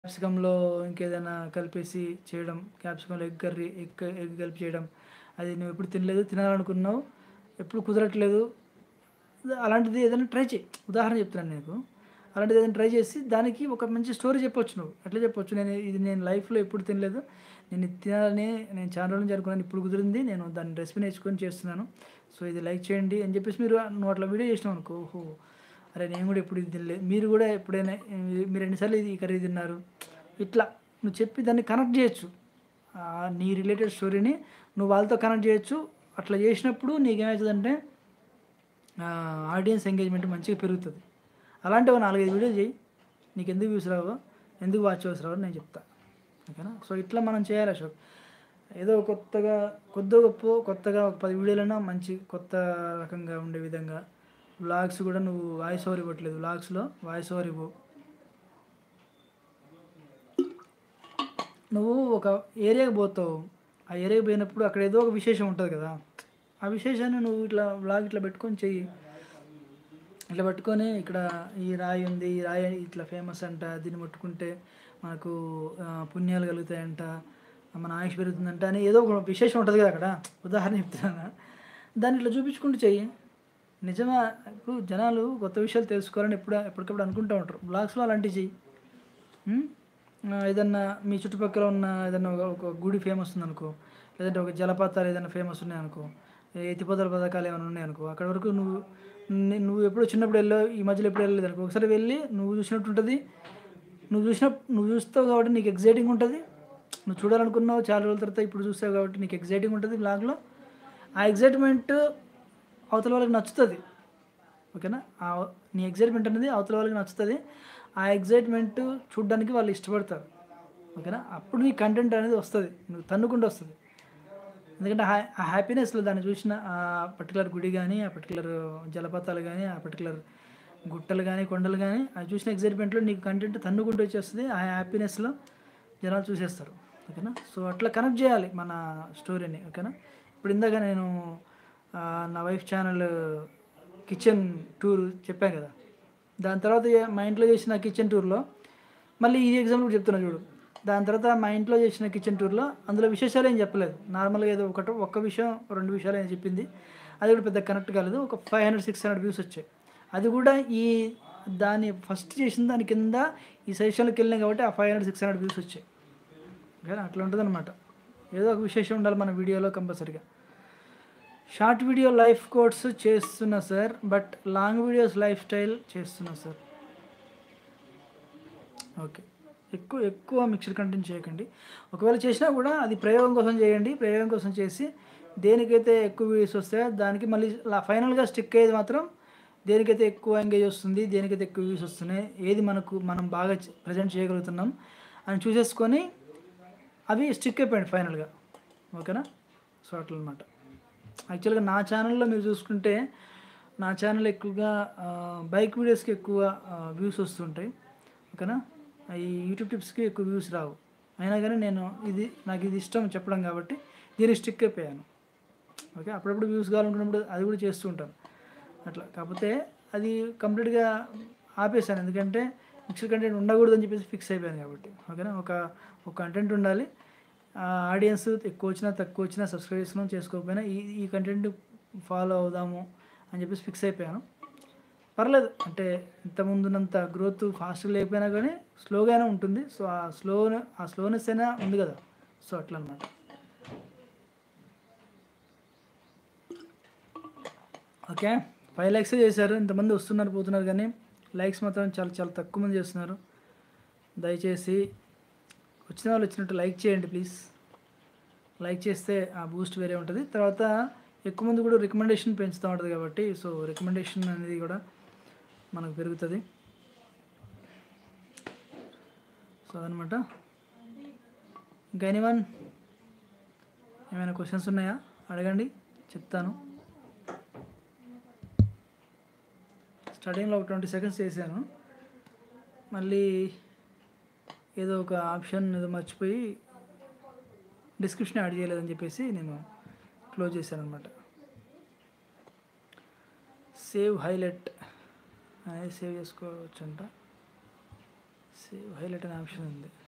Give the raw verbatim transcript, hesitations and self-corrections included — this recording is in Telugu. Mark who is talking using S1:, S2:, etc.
S1: క్యాప్సికమ్‌లో ఇంకేదైనా కలిపేసి చేయడం, క్యాప్సికమ్‌లో ఎగ్ కర్రీ, ఎగ్ ఎగ్ కలిపి చేయడం. అది నువ్వెప్పుడు తినలేదు, తినాలనుకున్నావు, ఎప్పుడు కుదరట్లేదు. అలాంటిది ఏదైనా ట్రై చెయి. ఉదాహరణ చెప్తున్నాను నీకు. అలాంటిది ఏదైనా ట్రై చేసి దానికి ఒక మంచి స్టోరీ చెప్పొచ్చు నువ్వు. ఎట్లా చెప్పొచ్చు? నేను ఇది నేను లైఫ్‌లో ఎప్పుడు తినలేదు. నేను ఇది తినాలని నేను చాలా రోజుల నుంచి అనుకున్నాను. ఇప్పుడు కుదిరింది. నేను దాని రెసిపీ నేర్చుకొని చేస్తున్నాను. సో, ఇది లైక్ చేయండి అని చెప్పేసి మీరు నువ్వు అట్లా వీడియో చేసినావనుకో, ఓహో! అరే! నేను కూడా ఎప్పుడు ఇది తినలేదు. మీరు కూడా ఎప్పుడైనా ఆహ్, మీరు ఎన్ని సార్లు ఇది కర్రీ తిన్నారు? ఇట్లా నువ్వు చెప్పి దాన్ని కనెక్ట్ చేయొచ్చు. ఆహ్, నీ రిలేటెడ్ స్టోరీని నువ్వు వాళ్ళతో కనెక్ట్ చేయొచ్చు. అట్లా చేసినప్పుడు నీకేమైతదంటే ఆహ్, ఆడియన్స్ ఎంగేజ్‌మెంట్ మంచిగా పెరుగుతది. అలాంటివి ఓ నాలుగు, ఐదు వీడియోలు చెయి. నీకెందుకు వ్యూస్ రావో, ఎందుకు వాచ్ అవర్స్ రావో నేను చెప్తా. ఓకేనా? సో, ఇట్లా మనం చేయాలి అశోక్. ఏదో కొత్తగా కొద్దో గొప్పో కొత్తగా ఒక పది వీడియోలైనా మంచి కొత్త రకంగా ఉండే విధంగా వ్లాగ్స్ కూడా నువ్వు వాయిస్ ఓవర్ ఇవ్వట్లేదు. వ్లాగ్స్‌లో వాయిస్ ఓవర్ ఇవ్వు. నువ్వు ఒక ఏరియాకి పోతావు. ఆ ఏరియాకి పోయినప్పుడు అక్కడ ఏదో ఒక విశేషం ఉంటది కదా! ఆ విశేషాన్ని నువ్వు ఇట్లా వ్లాగ్ ఇట్లా పెట్టుకొని చెయ్యి. ఇట్లా పట్టుకొని ఇక్కడ ఈ రాయి ఉంది. ఈ రాయి ఇట్లా ఫేమస్ అంట. దీన్ని ముట్టుకుంటే మనకు ఆహ్, పుణ్యాలు కలుగుతాయంట. మన ఆయుష్ పెరుగుతుందంట అని ఏదో ఒక విశేషం ఉంటది కదా అక్కడ. ఉదాహరణ చెప్తున్నాను. దాన్ని ఇట్లా చూపించుకుంటూ చెయ్యి. నిజమా ఇప్పుడు జనాలు కొత్త విషయాలు తెలుసుకోవాలని ఎప్పుడు ఎప్పటికప్పుడు అనుకుంటూ ఉంటారు. వ్లాగ్స్‌లో అలాంటివి చెయ్యి. హ్మ్. ఆహ్, ఏదన్నా మీ చుట్టుపక్కల ఉన్న ఏదన్నా ఒక ఒక గుడి ఫేమస్ ఉందనుకో, లేదంటే ఒక జలపాతాలు ఏదైనా ఫేమస్ ఉన్నాయనుకో, ఎత్తిపోతల పథకాలు ఏమైనా ఉన్నాయనుకో, అక్కడి వరకు నువ్వు నే నువ్వు ఎప్పుడో చిన్నప్పుడు ఎళ్ళావు, ఈ మధ్యలో ఎప్పుడు ఎళ్ళలేదనుకో, ఒకసారి వెళ్ళి నువ్వు చూసినట్టు ఉంటది. నువ్వు చూసిన నువ్వు చూస్తావు కాబట్టి నీకు ఎక్సైటింగ్ ఉంటది. నువ్వు చూడాలనుకున్నావు చాలా రోజుల తర్వాత ఇప్పుడు చూసావు కాబట్టి నీకు ఎక్సైటింగ్ ఉంటది వ్లాగ్‌లో. ఆ ఎక్సైట్‌మెంట్ అవతల వాళ్ళకి నచ్చుతది. ఓకేనా? ఆహ్, నీ ఎక్సైట్‌మెంట్ అనేది అవతల వాళ్ళకి నచ్చుతది. ఆ ఎక్సైట్‌మెంట్ చూడ్డానికి వాళ్ళు ఇష్టపడతారు. ఓకేనా? అప్పుడు నీ కంటెంట్ అనేది వస్తది. నువ్వు తన్నుకుంటూ వస్తది. ఎందుకంటే హ్యా ఆ హ్యాపీనెస్‌లో దాన్ని చూసిన ఆ పర్టిక్యులర్ గుడి గాని, ఆ పర్టిక్యులర్ జలపాతాలు గాని, ఆ పర్టిక్యులర్ గుట్టలు గాని, కొండలు గాని అవి చూసిన ఎక్సైట్‌మెంట్‌లో నీకు కంటెంట్ తన్నుకుంటూ వచ్చేస్తది. ఆ హ్యాపీనెస్‌లో జనాలు చూసేస్తారు. ఓకేనా? సో, అట్లా కనెక్ట్ చేయాలి మన స్టోరీని. ఓకేనా? ఇప్పుడు ఇందాక నేను ఆహ్, నా వైఫ్ ఛానల్ కిచెన్ టూర్ చెప్పా కదా! దాని తర్వాత ఎ మా ఇంట్లో చేసిన కిచెన్ టూర్‌లో మళ్ళీ ఈ ఎగ్జాంపుల్ కూడా చెప్తున్నా చూడు. దాని తర్వాత మా ఇంట్లో చేసిన కిచెన్ టూర్‌లో అందులో విశేషాలేం చెప్పలేదు. నార్మల్‌గా ఏదో ఒకటో ఒక్క విషయం, రెండు విషయాలు ఏమో చెప్పింది. అది కూడా పెద్దగా కనెక్ట్ కాలేదు. ఒక ఐదు వందలు, ఆరు వందలు వ్యూస్ వచ్చాయి. అది కూడా ఈ దాన్ని ఫస్ట్ చేసిన దాని కింద ఈ సజెషన్‌లోకెళ్ళినాయి కాబట్టి ఆ ఐదు వందలు, ఆరు వందలు వ్యూస్ వచ్చాయి. ఓకేనా? అట్లా ఉంటదనమాట. ఏదో ఒక విశేషం ఉండాలి మన వీడియోలో కంపల్సరీగా. షార్ట్ వీడియో లైఫ్ కోట్స్ చేస్తున్నా sir. But long videos life style చేస్తున్నా సార్. ఓకే. ఎక్కువ ఎక్కువ మిక్స్డ్ కంటెంట్ చేయకండి. ఒకవేళ చేసినా కూడా అది ప్రయోగం కోసం చేయండి. ప్రయోగం కోసం చేసి దేనికైతే ఎక్కువ వ్యూస్ వస్తాయో దానికి మళ్ళీ లా ఫైనల్‌గా స్టిక్ అయ్యేది మాత్రం దేనికైతే ఎక్కువ ఎంగేజ్ వస్తుంది, దేనికైతే ఎక్కువ వ్యూస్ వస్తున్నాయి, ఏది మనకు మనం బాగా చ్ ప్రెజెంట్ చేయగలుగుతున్నాం అని చూసేసుకొని అవి స్టిక్ అయిపోయాయండి ఫైనల్‌గా. ఓకేనా? సో, అట్లనమాట. యాక్చువల్‌గా నా ఛానెల్‌లో మీరు చూసుకుంటే, నా ఛానెల్ ఎక్కువగా ఆహ్, బైక్ వీడియోస్‌కి ఎక్కువ ఆహ్, వ్యూస్ వస్తుంటాయి. ఓకేనా? ఈ యూట్యూబ్ టిప్స్‌కి ఎక్కువ వ్యూస్ రావు. అయినా గాని నేను ఇది నాకిది ఇష్టం చెప్పడం కాబట్టి దీనికి స్టిక్ అయిపోయాను. ఓకే. అప్పుడప్పుడు వ్యూస్ కావాలనుకున్నప్పుడు అది కూడా చేస్తూ ఉంటాను. అట్లా. కాకపోతే అది కంప్లీట్‌గా ఆపేసాను. ఎందుకంటే మిక్స్డ్ కంటెంట్ ఉండకూడదని చెప్పేసి ఫిక్స్ అయిపోయాను కాబట్టి. ఓకేనా? ఒక ఒక కంటెంట్ ఉండాలి. ఆహ్, ఆడియన్స్ ఎక్కువొచ్చినా, తక్కువొచ్చినా, సబ్స్క్రైబ్ చేసుకున్నా, చేసుకోకపోయినా ఈ ఈ కంటెంట్ ఫాలో అవుదాము అని చెప్పేసి ఫిక్స్ అయిపోయాను. పర్లేదు. అంటే ఇంతకుముందున్నంత గ్రోత్ ఫాస్ట్‌గా లేకపోయినా గానీ స్లోగానే ఉంటుంది. సో, ఆ స్లోన ఆ స్లోనెస్ అయినా ఉంది గదా! సో, అట్లనమాట. ఓకే. ఐదు లైక్సే చేశారు. ఇంతమంది వస్తున్నారు, పోతున్నారు గానీ లైక్స్ మాత్రం చాలా చాలా తక్కువ మంది చేస్తున్నారు. దయచేసి వచ్చిన వాళ్ళు వచ్చినట్టు లైక్ చేయండి ప్లీజ్. లైక్ చేస్తే ఆ బూస్ట్ వేరే ఉంటది. తర్వాత ఎక్కువ మంది కూడా రికమెండేషన్ పెంచుతా ఉంటది కాబట్టి సో, రికమెండేషన్ అనేది కూడా మనకు పెరుగుతది. సో, అదనమాట. ఇంకా ఎనీవన్ ఏమైనా క్వెషన్స్ ఉన్నాయా? అడగండి. చెప్తాను. స్టార్టింగ్‌లో ఒక ఇరవై సెకండ్స్ చేశాను. మళ్ళీ ఏదో ఒక ఆప్షన్ ఏదో మర్చిపోయి డిస్క్రిప్షన్ యాడ్ చేయలేదని చెప్పేసి నేను క్లోజ్ చేశాననమాట. సేవ్ హైలైట్ అనేది సేవ్ చేసుకోవచ్చంట. సేవ్ హైలైట్ అనే ఆప్షన్ ఉంది.